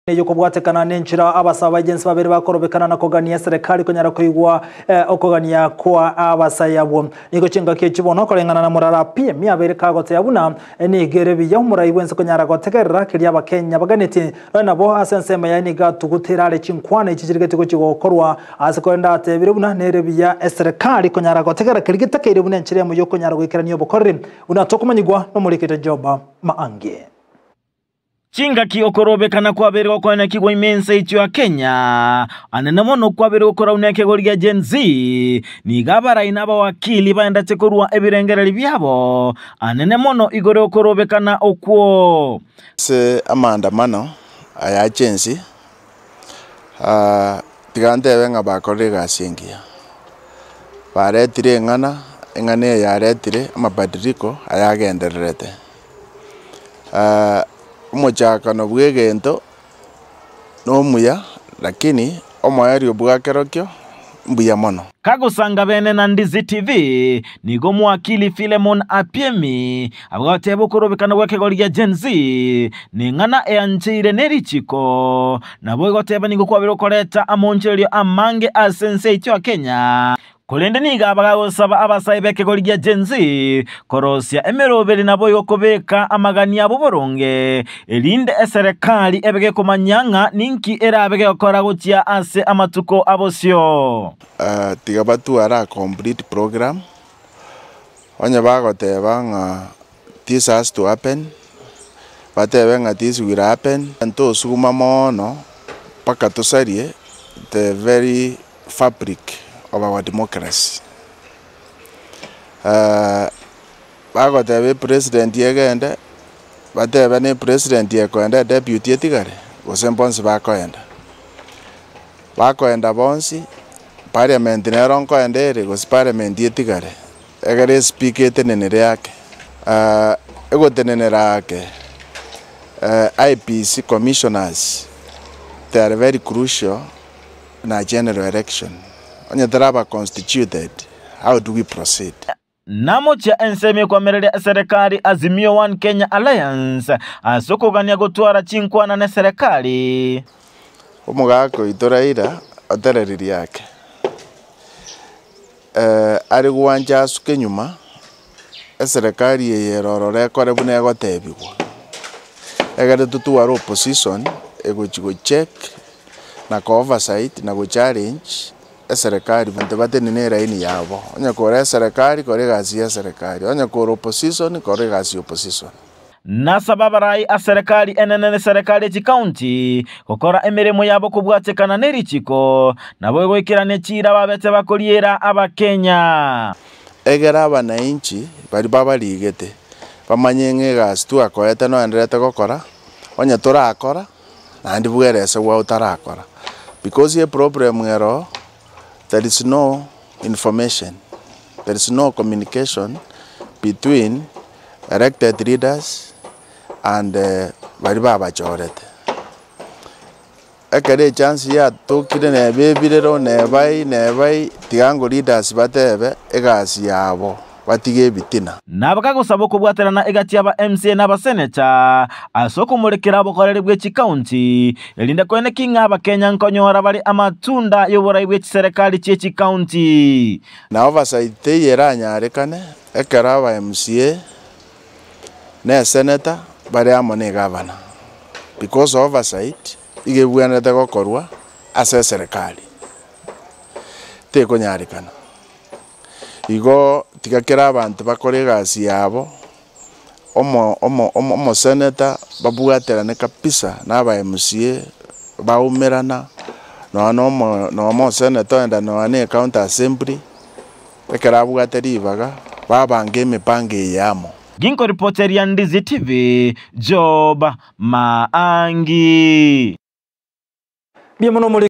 Yuko bwatekana n'enchira abasaba agency babiri bakorobekana na kogania serikali konyara kuigwa okogania kwa abasayabo niko chinga kichibono korengana na murara PM yabere kagote yabuna ni gerebi ya murayi wense konyara gotegerera kiri abakenya baganeti nabo asensema yani gatugutirare chinkwana ichirigete ko chigokorwa asikwenda atebire buna nerebi ya serikali konyara gotegerera kiri gitakere buna enchira mu yoko nyara gwikira niyo bokorre unatokumanyigwa no mulikete Joba Maange Chinga ki okorobekana kwa bere okwana kigwa imense ichu ya Kenya anene mono kwa bere okora uneke goliga Gen Z ni gabara inaba wakili baenda tekorua ebirengereri byabo anene mono igore okorobekana okwo se amandamano aya Gen Z tigande benga bakorega asingia baretire ngane yaretire amabadiliko ayagendererete umuchakano bwegento no muya lakini omoyari obwakerokyo mbuya mono kagusanga bene na Ndizi TV nigo mwakili Philemon Apiemi abwatebo korobekana gwakegoliga Gen Z ningana eanchire nerichiko nabo igoteba nigo kwabiro koreta amoncherio amange asense icho Kenya Kolende niga abagosaba abasaibe goligia Gen Z korosia emeroberi nabo yokobeka amagania boboronge elinde serikali ebege komanyanga ninki era abege okora gutia ase amatuko abosio tigabatu ara complete program onye bagoteba nga this has to happen batebe nga this will happen ento suguma mono paka tosarie the very fabric of our democracy. Bagotebe president yegende batebe ne president yekwenda deputy yetigare gosembonsi bakoenda bonsi parliament ne ronko endere gos parliament yetigare egere speaker tenenere yake egotenenera yake IPC commissioners, they are very crucial in a general election. When you constituted, how do we proceed? Namocha enseme kwa merele serikali Azimio One Kenya Alliance asoko gania gotwara chinkwana na serikali umugako itoraira otereriri yake ari guwanja asuke nyuma serikali yerorore kore bune gotebigwa egere tutuwara opposition ego check na oversight na go challenge serikali bante batenenera ini yabo onye kore serikali kore gazi ya serikali onye kore opposition kore gazi opposition na sababarai a serikali enene serikali ti county kokora emeremo yabo kubwatekana nerichiko nabo gwikirane chira babete bakoliera abakenya egera abananchi bari babaligete bamanyenge gazi tu akoyete no enderete gokora onye turakora nandi bwerese wa utarakora because ye problem ero there is no information, there is no communication between elected leaders and Baribaba Chorete. Ekere chance ya tokire ne bebirero ne bai tigango leaders batebe egasi yabo batige bitina nabakago saboko bwaterana egati aba MC na baseneta asoko murekera bokorere bwe county elinde kwene kinga abakenya nkonyora bali amatunda yobora ibwe serikali cye county na oversight yeranya arekane ekera aba MCA na senator bali amone governor because oversight igebwana tagokorwa ase serikali teko nyarekana igo tigakera abantu bakore gazi yabo omo senator babwaterane kapisa naba MCA baumerana no senator enda no ane county assembly ekera bwateri baga babange mipange yamo ginko reporter ya Ndizi TV Joba Maangi.